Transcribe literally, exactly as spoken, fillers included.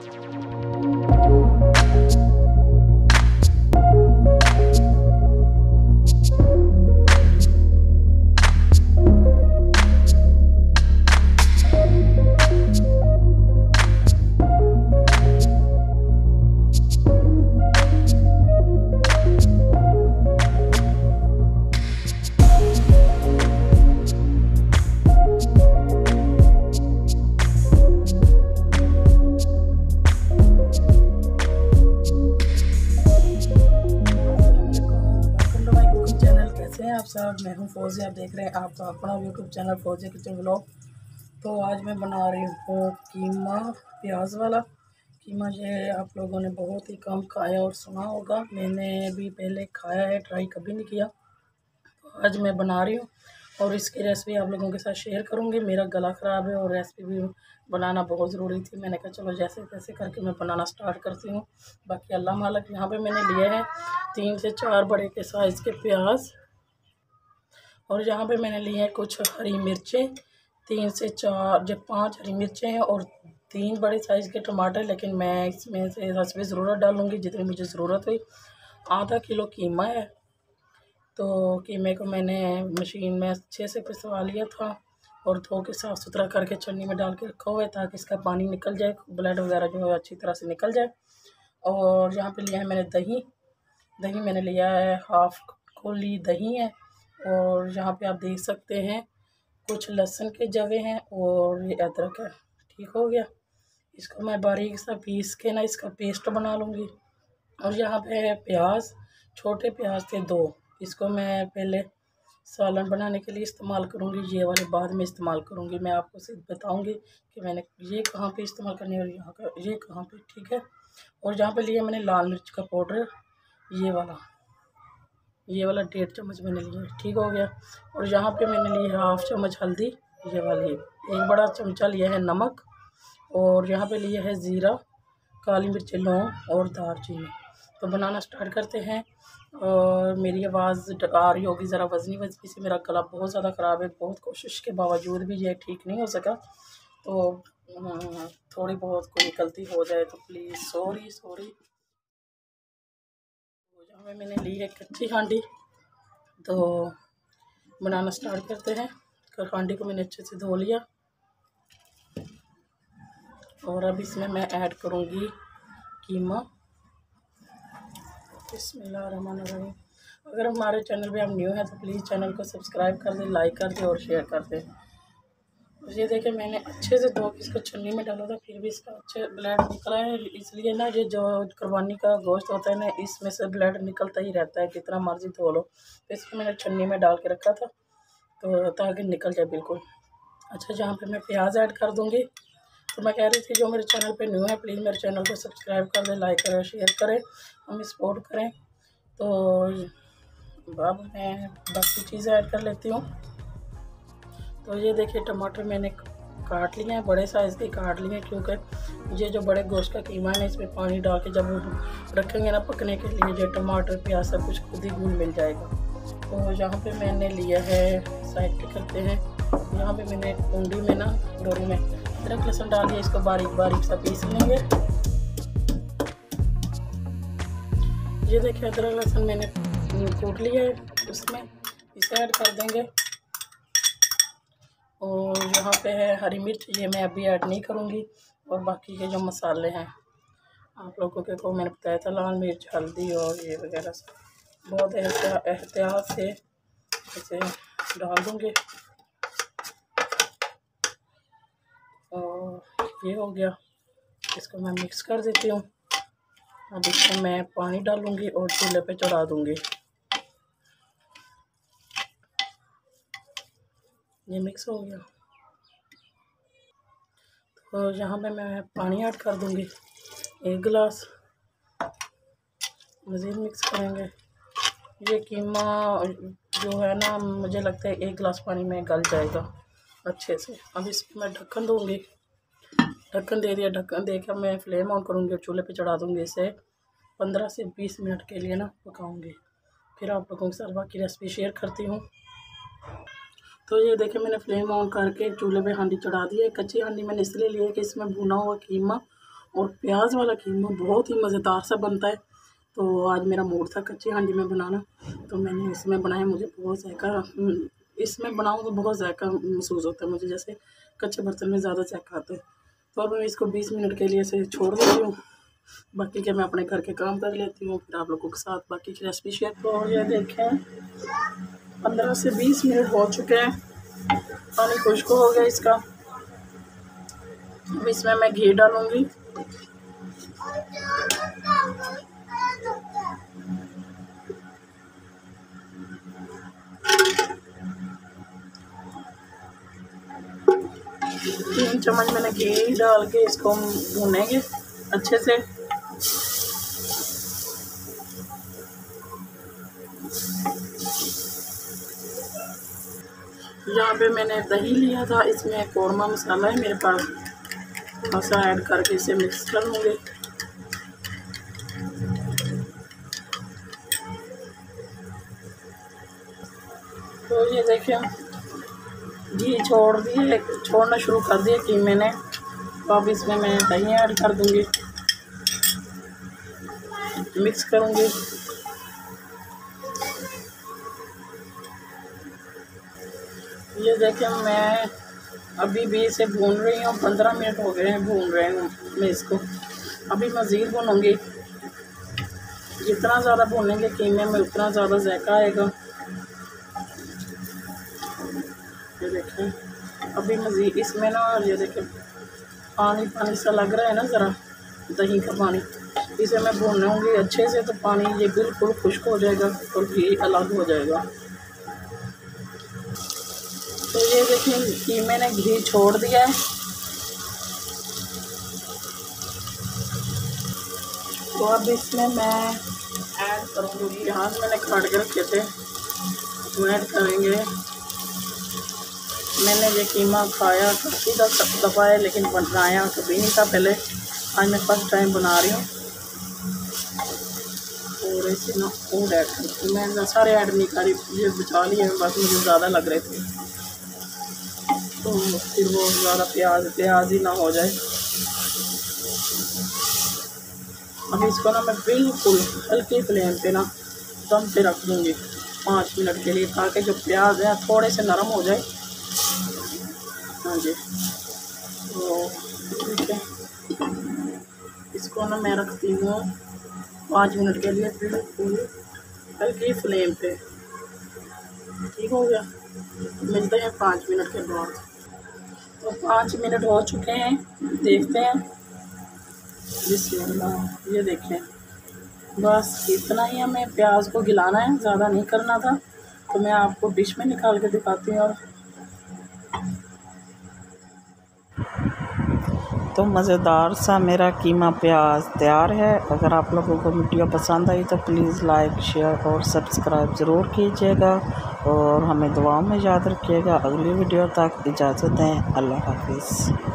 आप सब, मैं हूँ फौजी। आप देख रहे हैं आप अपना YouTube channel Fauji kitchen vlog. तो आज मैं बना रही हूँ कीमा प्याज वाला कीमा। ये आप लोगों ने बहुत ही कम खाया और सुना होगा, मैंने भी पहले खाया है, ट्राई कभी नहीं किया। तो आज मैं बना रही हूँ और इसकी रेसिपी आप लोगों के साथ शेयर करूँगी। मेरा गला ख़राब है और रेसिपी भी बनाना बहुत ज़रूरी थी। मैंने कहा चलो जैसे तैसे करके मैं बनाना स्टार्ट करती हूँ। बाकी अल्लाह मालिक। यहाँ पे मैंने लिए हैं तीन से चार बड़े के साइज़ के प्याज, और यहाँ पे मैंने लिए हैं कुछ हरी मिर्चें, तीन से चार जब पांच हरी मिर्चें हैं और तीन बड़े साइज़ के टमाटर। लेकिन मैं इसमें से हस्बे ज़रूरत डालूँगी जितनी मुझे ज़रूरत हुई। आधा किलो कीमा है, तो कीमे को मैंने मशीन में अच्छे से पिसवा लिया था और धो के साफ़ सुथरा करके छन्नी में डाल के रखा हुआ है ताकि इसका पानी निकल जाए, ब्लड वगैरह जो है अच्छी तरह से निकल जाए। और यहाँ पे लिया है मैंने दही दही मैंने लिया है हाफ कोली दही है। और यहाँ पे आप देख सकते हैं कुछ लहसुन के जवे हैं और ये अदरक है। ठीक हो गया। इसको मैं बारीक सा पीस के ना इसका पेस्ट बना लूँगी। और यहाँ पे है प्याज, छोटे प्याज थे दो, इसको मैं पहले सालन बनाने के लिए इस्तेमाल करूँगी, ये वाले बाद में इस्तेमाल करूँगी। मैं आपको सिर्फ बताऊँगी कि मैंने ये कहाँ पे इस्तेमाल करनी है और यहाँ का ये कहाँ पे। ठीक है। और यहाँ पे लिया मैंने लाल मिर्च का पाउडर, ये वाला ये वाला डेढ़ चम्मच मैंने लिया। ठीक हो गया। और यहाँ पे मैंने लिया हाफ चम्मच हल्दी, ये वाली एक बड़ा चमचा लिया है नमक, और यहाँ पे लिया है ज़ीरा, काली मिर्च, लौंग और दालचीनी। तो बनाना स्टार्ट करते हैं। और मेरी आवाज़ आ रही होगी ज़रा वजनी वजनी से, मेरा गला बहुत ज़्यादा ख़राब है, बहुत कोशिश के बावजूद भी ये ठीक नहीं हो सका। तो थोड़ी बहुत कोई गलती हो जाए तो प्लीज़ सॉरी सॉरी। यहाँ पे मैंने ली है कच्ची हांडी, तो बनाना स्टार्ट करते हैं। कर हांडी को मैंने अच्छे से धो लिया और अब इसमें मैं ऐड करूँगी कीमा। बिस्मिल्लाहिर्रहमानिर्रहीम। अगर हमारे चैनल पे आप न्यू हैं तो प्लीज़ चैनल को सब्सक्राइब कर दें, लाइक कर दें और शेयर कर दें। ये देखिए मैंने अच्छे से धो के इसको छन्नी में डाला था, फिर भी इसका अच्छे ब्लड निकला है। इसलिए ना ये जो कुर्बानी का गोश्त होता है ना, इसमें से ब्लड निकलता ही रहता है कितना मर्जी धो लो। तो इसको मैंने छन्नी में डाल के रखा था तो ताकि निकल जाए बिल्कुल। अच्छा, जहाँ पे मैं प्याज ऐड कर दूँगी। तो मैं कह रही थी जो मेरे चैनल पे न्यू है प्लीज़ मेरे चैनल को सब्सक्राइब कर दें, लाइक करें, शेयर करें, हमें सपोर्ट करें। तो अब मैं बाकी चीज़ें ऐड कर लेती हूँ। तो ये देखिए टमाटर मैंने काट लिए हैं, बड़े साइज़ के काट लिए हैं, क्योंकि ये जो बड़े गोश्त का कीमा है ना, इसमें पानी डाल के जब रखेंगे ना पकने के लिए, ये टमाटर प्याज सब कुछ खुद ही घुल मिल जाएगा। तो यहाँ पे मैंने लिया है, साइड पे करते हैं, यहाँ पे मैंने कुंडी में ना डोरी में अदरक लहसुन डाल दिया, इसको बारीक बारीक सा पीस लेंगे। ये देखिए अदरक लहसुन मैंने कूट लिया है, उसमें इसे ऐड कर देंगे। और यहाँ पे है हरी मिर्च, ये मैं अभी ऐड नहीं करूँगी। और बाकी के जो मसाले हैं आप लोगों के को मैंने बताया था, लाल मिर्च, हल्दी और ये वगैरह बहुत एहतियात से इसे डाल दूँगी। और ये हो गया, इसको मैं मिक्स कर देती हूँ। अब इसमें मैं पानी डालूँगी और चूल्हे पे चढ़ा दूँगी। ये मिक्स हो गया, तो यहाँ पे मैं पानी ऐड कर दूँगी एक गिलास, मज़ीद मिक्स करेंगे। ये कीमा जो है ना, मुझे लगता है एक गिलास पानी में गल जाएगा अच्छे से। अब इसमें मैं ढक्कन दूँगी, ढक्कन दे दिया। ढक्कन देकर मैं फ्लेम ऑन करूँगी और चूल्हे पे चढ़ा दूँगी। इसे पंद्रह से बीस मिनट के लिए ना पकाऊँगी, फिर आप लोगों के साथ बाकी रेसिपी शेयर करती हूँ। तो ये देखिए मैंने फ्लेम ऑन करके चूल्हे पे हांडी चढ़ा दी है। कच्ची हांडी मैंने इसलिए ली है कि इसमें भुना हुआ कीमा और प्याज वाला कीमा बहुत ही मज़ेदार सा बनता है। तो आज मेरा मूड था कच्ची हांडी में बनाना, तो मैंने इसमें बनाया। मुझे बहुत जायका इसमें बनाऊँ तो बहुत जायका महसूस होता है मुझे, जैसे कच्चे बर्तन में ज़्यादा जायका आता है। तो अब मैं इसको बीस मिनट के लिए ऐसे छोड़ देती हूँ, बाकी के मैं अपने घर के काम कर लेती हूँ, फिर आप लोगों के साथ बाकी की रेसिपी शेयर। तो ये देखें पंद्रह से बीस मिनट हो चुके हैं, पानी खुश्क हो गया इसका। अब इसमें मैं घी डालूँगी। तीन चम्मच मैंने घी डाल के इसको भूनेंगे अच्छे से। यहाँ पे मैंने दही लिया था, इसमें कौरमा मसाला है मेरे पास, थोड़ा सा ऐड करके इसे मिक्स कर लूँगी। तो ये देखिए घी छोड़ दिए छोड़ना शुरू कर दिए कीमे ने। तो अब इसमें मैं दही ऐड कर दूँगी, मिक्स करूँगी। ये देखें मैं अभी भी इसे भून रही हूँ, पंद्रह मिनट हो गए हैं भून रहे हूँ मैं इसको। अभी मज़ीद भूनूँगी, जितना ज़्यादा भूनेंगे कीमे में उतना ज़्यादा जायका आएगा। ये देखें अभी मज़ीद इसमें ना, ये देखें पानी पानी सा लग रहा है ना ज़रा, दही का पानी, इसे मैं भूनूँगी अच्छे से। तो पानी ये बिल्कुल खुश्क हो जाएगा और घी अलग हो जाएगा। तो ये देखिए कीमे ने घी छोड़ दिया है। तो अब इसमें मैं ऐड करूँगी, यहाँ से मैंने काट के रखे थे वो ऐड करेंगे। मैंने ये कीमा खाया काफ़ी दफ़ा है, लेकिन बनाया कभी नहीं था पहले, आज मैं फर्स्ट टाइम बना रही हूँ। और इसे ना फूड ऐड कर, मैं सारे ऐड नहीं कर रही, ये बचा लिए बस, मुझे ज़्यादा लग रहे थे तो फिर वो ज़्यादा प्याज प्याज ही ना हो जाए। अब इसको ना मैं बिल्कुल हल्की फ्लेम पे ना दम पे रख दूँगी पाँच मिनट के लिए, ताकि जो प्याज है थोड़े से नरम हो जाए। हाँ जी, तो ठीक है, इसको ना मैं रखती हूँ पाँच मिनट के लिए बिल्कुल हल्की फ्लेम पे। ठीक हो गया, मिलते हैं पाँच मिनट के बाद। तो पाँच मिनट हो चुके हैं, देखते हैं। बिस्मिल्लाह, ये देखें बस इतना ही हमें प्याज को गिलाना है, ज़्यादा नहीं करना था। तो मैं आपको डिश में निकाल के दिखाती हूँ। और तो मज़ेदार सा मेरा कीमा प्याज तैयार है। अगर आप लोगों को वीडियो पसंद आई तो प्लीज़ लाइक शेयर और सब्सक्राइब ज़रूर कीजिएगा, और हमें दुआओं में याद रखिएगा। अगली वीडियो तक इजाज़त दें, अल्लाह हाफिज़।